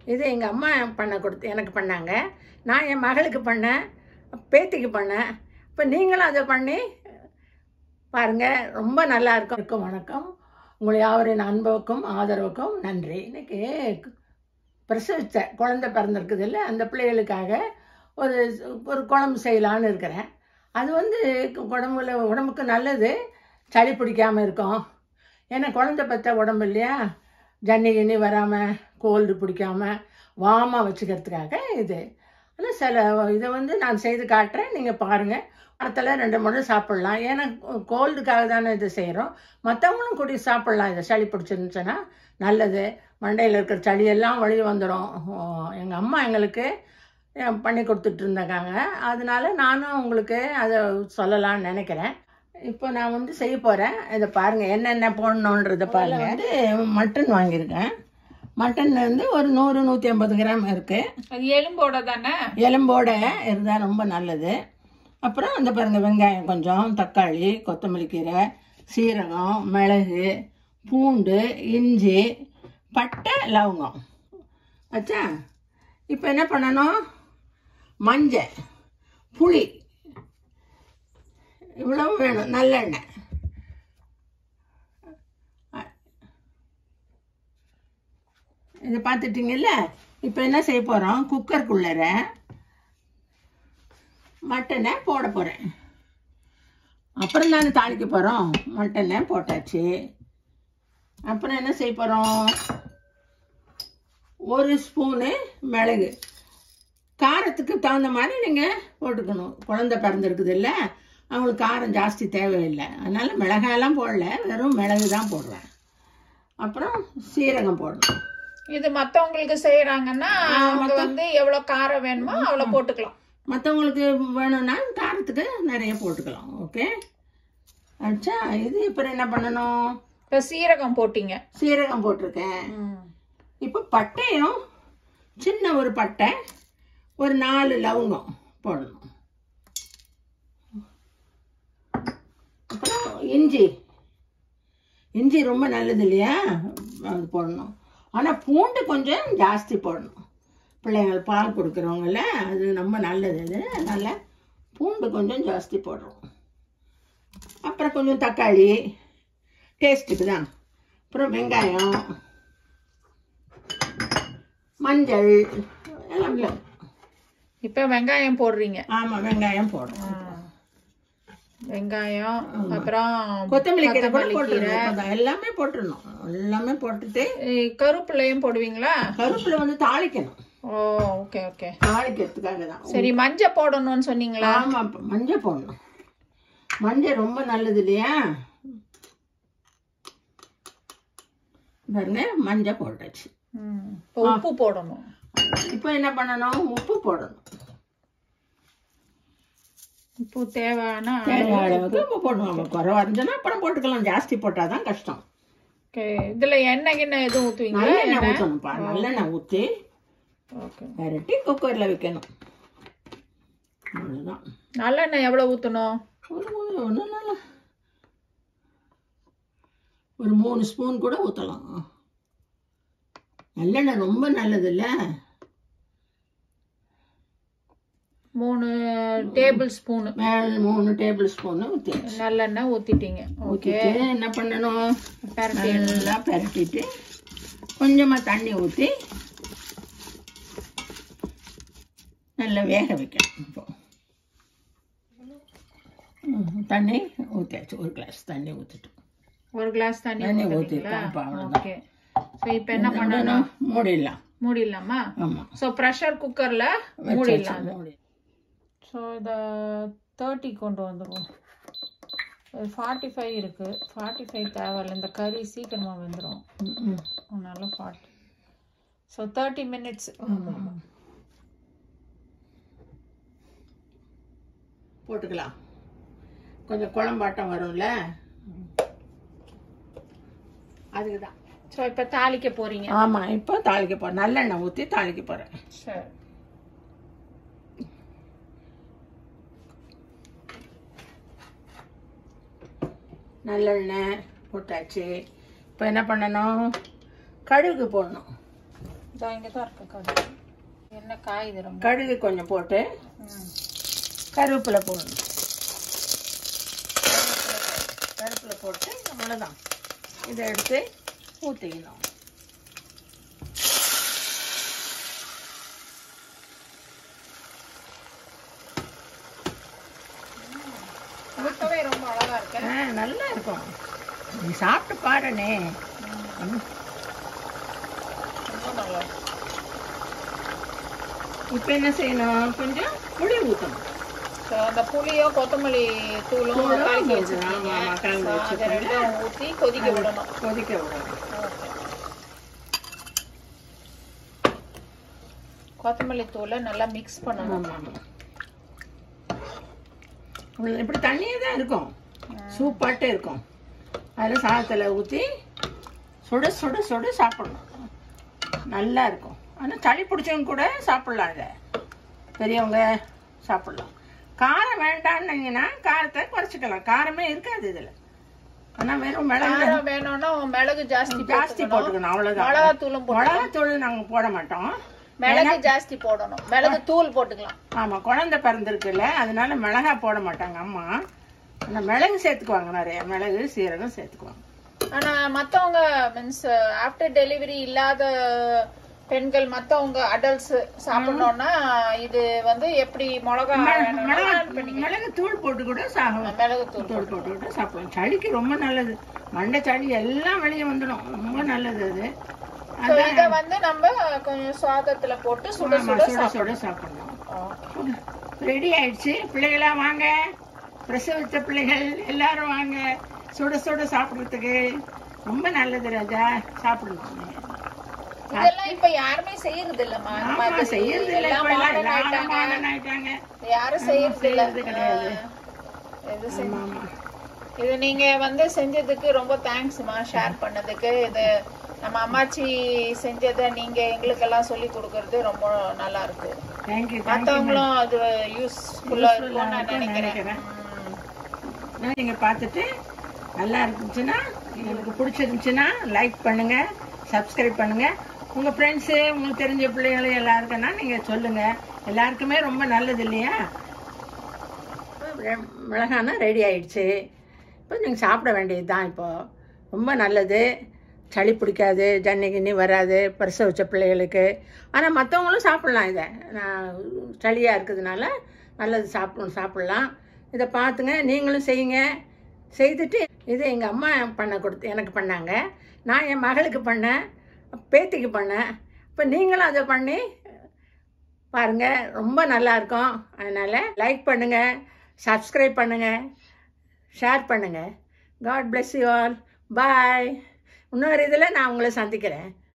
இது எங்கள் அம்மா எனக்கு பண்ணாங்க. நான் என் மகளுக்கு பண்ணேன், பேத்திக்கு பண்ணேன். இப்போ நீங்களும் அதை பண்ணி பாருங்கள், ரொம்ப நல்லா இருக்கும். வணக்கம். உங்களை யாவரின் அன்புக்கும் ஆதரவுக்கும் நன்றி. இன்னைக்கு பிரசவித்த குழந்தை பிறந்திருக்குது இல்லை, அந்த பிள்ளைகளுக்காக ஒரு குழம்பு செய்யலான்னு இருக்கிறேன். அது உடம்புக்கு நல்லது, சளி பிடிக்காமல் இருக்கும். ஏன்னா குழந்தை பெற்ற உடம்பு இல்லையா, ஜன்னி வராமல் கோல்டு பிடிக்காமல் வாமாக வச்சுக்கிறதுக்காக இது. ஆனால் சில இதை நான் செய்து காட்டுறேன், நீங்கள் பாருங்கள். வாரத்தில் 2 முறை சாப்பிட்லாம். ஏன்னா கோல்டுக்காக தானே இது செய்கிறோம். மற்றவங்களும் கூடி சாப்பிட்லாம். இதை சளி பிடிச்சிருந்துச்சுன்னா நல்லது. மண்டையில் இருக்கிற சளியெல்லாம் வெளியே வந்துடும். எங்கள் அம்மா எங்களுக்கு பண்ணி கொடுத்துட்டு இருந்தாங்க. அதனால நானும் உங்களுக்கு அதை சொல்லலான்னு நினைக்கிறேன். இப்போ நான் செய்ய போகிறேன். இதை பாருங்கள், என்னென்ன போடணுன்றதை பாருங்கள். மட்டன் வாங்கியிருக்கேன். மட்டன் ஒரு 100-150 கிராம் இருக்குது. அது எலும்போட தானே? எலும்போட இருந்தால் ரொம்ப நல்லது. அப்புறம் அந்த பாருங்கள், வெங்காயம் கொஞ்சம், தக்காளி, கொத்தமல்லி கீரை, சீரகம், மிளகு, பூண்டு, இஞ்சி, பட்டை, லவங்கம் ஆச்சா. இப்போ என்ன பண்ணணும், மஞ்சள், புளி இவ்வளவு வேணும், நல்லெண்ணெய். இதை பார்த்துட்டிங்கல்ல. இப்போ என்ன செய்ய போகிறோம், குக்கருக்குள்ளற மட்டனை போட போகிறேன். அப்புறம் தானே தாளிக்க போகிறோம். மட்டனை போட்டாச்சு. அப்புறம் என்ன செய்ய போகிறோம், 1 ஸ்பூனு மிளகு. காரத்துக்கு தகுந்த மாதிரி நீங்கள் போட்டுக்கணும். குழந்தை பிறந்திருக்குது இல்லை, அவங்களுக்கு காரம் ஜாஸ்தி தேவையில்லை. அதனால் மிளகாயெல்லாம் போடல, வெறும் மிளகு தான் போடுவேன். அப்புறம் சீரகம் போடணும். இது மற்றவங்களுக்கு செய்கிறாங்கன்னா அவங்க எவ்வளோ காரம் வேணுமோ அவ்வளோ போட்டுக்கலாம். மற்றவங்களுக்கு வேணும்னா காரத்துக்கு நிறைய போட்டுக்கலாம். ஓகே ஆச்சா. இது இப்போ என்ன பண்ணணும், இப்போ சீரகம் போட்டிங்க. சீரகம் போட்டிருக்கேன். இப்போ பட்டையும், சின்ன ஒரு பட்டை, ஒரு 4 லவங்கம் போடணும். அப்புறம் இஞ்சி ரொம்ப நல்லது இல்லையா, அது போடணும். ஆனால் பூண்டு கொஞ்சம் ஜாஸ்தி போடணும். பிள்ளைங்கள் பால் கொடுக்குறவங்கள அது ரொம்ப நல்லது. அது அதனால் பூண்டு கொஞ்சம் ஜாஸ்தி போடுறோம். அப்புறம் கொஞ்சம் தக்காளி டேஸ்ட்டுக்கு தான். அப்புறம் வெங்காயம், மஞ்சள் எல்லாம். இப்போ வெங்காயம் போடுறீங்க? ஆமாம், வெங்காயம் போடுறோம். வெங்காயம், அப்புறம் கொத்தமல்லி கீரை போட்டுருணும். எல்லாமே போட்டுடணும். எல்லாமே போட்டுட்டு கருவேப்பிலையும் போடுவீங்களா? கருவேப்பிலை தாளிக்கணும். ஓ, ஓகே ஓகே. தாளிக்கிறதுக்காக தான். சரி, மஞ்சள் போடணும்னு சொன்னீங்களா? ஆமாம், மஞ்சள் போடணும். மஞ்சள் ரொம்ப நல்லது இல்லையா. பாருங்க, மஞ்சள் போட்டாச்சு. உப்பு போடணும். இப்போ என்ன பண்ணணும், உப்பு போடணும். உப்பு தேவையான அளவுக்கு உப்பு போடணும். குறைவா இருந்துச்சுன்னா அப்புறம் போட்டுக்கலாம். ஜாஸ்தி போட்டாதான் கஷ்டம். இதுல எண்ணெய் எதுவும் ஊற்றுவீங்களா? நல்லெண்ணெய் ஊற்றணும்ப்பா. நல்லெண்ணெய் ஊற்றி விரட்டி குக்கரில் வைக்கணும். அவ்வளோதான். நல்லெண்ணெய் எவ்வளோ ஊற்றணும்? ஒன்றும் நல்லா ஒரு 3 ஸ்பூன் கூட ஊற்றலாம். நல்லெண்ணெய் ரொம்ப நல்லது இல்லை. 3 டேபிள் ஸ்பூனு. 3 டேபிள் ஸ்பூனு ஊற்றி நல்லெண்ணெய் ஊற்றிட்டீங்க. ஓகே. என்ன பண்ணணும், நல்லா பரட்டிட்டு கொஞ்சமாக தண்ணி ஊற்றி நல்லா வேக வைக்கணும். இப்போ தண்ணி ஊற்றியாச்சு. 1 கிளாஸ் தண்ணி ஊற்றிட்டு 1 கிளாஸ் தண்ணி ஊற்றிருக்கேன். ஓகே. ஸோ இப்போ என்ன பண்ணணும், மூடிடலாமா? ஆமாம். ஸோ ப்ரெஷர் குக்கரில் மூடிடலாம். ஸோ இதை 30 கொண்டு வந்துடுவோம். 45 இருக்குது. 45 தேவையில்லை, இந்த கறி சீக்கிரமாக வெந்துடும். அதனால 40. ஸோ 30 மினிட்ஸ் போட்டுக்கலாம். கொஞ்சம் குழம்பாட்டம் வரும்ல, அதுக்கு தான். ஸோ இப்போ தாளிக்க போகிறீங்க? ஆமாம், இப்போ தாளிக்க போகிறேன். நல்லெண்ணெய் ஊற்றி தாளிக்க போகிறேன். சரி. நல்லெண்ணெய் போட்டாச்சு. இப்போ என்ன பண்ணணும், கடுகு போடணும். இங்கே தான் இருக்கு கடுகு. என்ன காய் இது ரொம்ப? கடுகு கொஞ்சம் போட்டு கருவேப்பிலை போடணும். கருவேப்பிலை போட்டு அவ்வளோதான். இதை எடுத்து ஊற்றிக்கணும். பார்க்கவே ரொம்ப அழகா இருக்கு. நல்லா இருக்கும். நீ சாப்பிட்டு பாருனே. இப்போ என்ன செய்யணும்? கொஞ்சம் புளி ஊற்றணும். அந்த புளியோ கொத்தமல்லி தூளும் ஊற்றி கொதிக்க விடணும். கொத்தமல்லி தூளை நல்லா மிக்ஸ் பண்ணணும். இப்படி தண்ணியே தான் இருக்கும், சூப்பாட்டே இருக்கும். அதில் சாதத்தில் ஊற்றி சுட சுட சுட சாப்பிடணும். நல்லா இருக்கும். ஆனால் சளி பிடிச்சவங்க கூட சாப்பிட்லாம். இதை பெரியவங்க சாப்பிட்லாம். காரம் வேண்டாம்னீங்கன்னா காரத்தை குறைச்சிக்கலாம். காரமே இருக்காது இதில். ஆனால் வெறும் மிளகு வேணும்னா மிளகு ஜாஸ்தி போட்டுக்கணும். அவ்வளோதான். மிளகாத்தூள் நாங்கள் போட மாட்டோம். மிளகு ஜாஸ்தி போடணும். மிளகு தூள் போட்டுக்கலாம். ஆமாம், குழந்தை பிறந்திருக்குல்ல, அதனால மிளகா போட மாட்டாங்க அம்மா. ஆனால் மிளகு சேர்த்துக்குவாங்க. நிறைய மிளகு சீரகம் சேர்த்துக்குவாங்க. ஆனால் மற்றவங்க மீன்ஸ் ஆஃப்டர் டெலிவரி இல்லாத பெண்கள் மற்றவங்க அடல்ட்ஸ் சாப்பிடணும்னா இது வந்து எப்படி மிளகு தூள் போட்டு கூட மிளகு தூள் போட்டு கூட சாப்பிடலாம். சளிக்கு ரொம்ப நல்லது. மண்டை சளி எல்லாம் வெளியே வந்துடும். ரொம்ப நல்லது அது. இதை வந்து நம்ம கொஞ்சம் சாதத்துல போட்டு சுட சுட சுட சாப்பிடணும். ரெடி ஆயிடுச்சு. பிள்ளைகளா வாங்க, பிரசவித்த பிள்ளைகள் எல்லாரும் வாங்க, சுட சுட சாப்பிடுறதுக்கு ரொம்ப நல்லது. ராஜா சாப்பிடணும். இதெல்லாம் இப்ப யாருமே செய்யறது இல்லம்மா. செய்யறது இல்ல. யாரும் செய்யறது இல்ல கிடையாது. இது நீங்க வந்து செஞ்சதுக்கு ரொம்ப தேங்க்ஸ்மா, ஷேர் பண்ணதுக்கு. இது நம்ம அம்மாச்சி செஞ்சதை நீங்க எங்களுக்கெல்லாம் சொல்லி கொடுக்கறது ரொம்ப நல்லா இருக்கு. மற்றவங்களும் அது யூஸ்ஃபுல்லா இருக்கும்னு நான் நினைக்கிறேன். நீங்க பார்த்துட்டு நல்லா இருந்துச்சுன்னா, உங்களுக்கு பிடிச்சிருந்துச்சுன்னா லைக் பண்ணுங்க, சப்ஸ்கிரைப் பண்ணுங்க. உங்க ஃப்ரெண்ட்ஸு, உங்களுக்கு தெரிஞ்ச பிள்ளைங்களும் எல்லாருக்குன்னா நீங்க சொல்லுங்க. எல்லாருக்குமே ரொம்ப நல்லது இல்லையா? மிளகானா ரெடி ஆயிடுச்சு. இப்போ நீங்கள் சாப்பிட வேண்டியது தான். இப்போது ரொம்ப நல்லது. சளி பிடிக்காது, ஜன்னி கிண்ணி வராது பிரசவிச்ச பிள்ளைகளுக்கு. ஆனால் மற்றவங்களும் சாப்பிட்லாம். இதை நான் சளியாக இருக்கிறதுனால நல்லது சாப்பிட்லாம். இதை பார்த்துங்க, நீங்களும் செய்யுங்க. செய்துட்டு இதை எங்கள் அம்மா எனக்கு பண்ணாங்க. நான் என் மகளுக்கு பண்ணேன், பேத்திக்கு பண்ணேன். இப்போ நீங்களும் அதை பண்ணி பாருங்கள். ரொம்ப நல்லாயிருக்கும். அதனால் லைக் பண்ணுங்கள், சப்ஸ்கிரைப் பண்ணுங்கள், ஷேர் பண்ணுங்கள். God bless you all. Bye. இன்னொரு இதில் நான் உங்களை சந்திக்கிறேன்.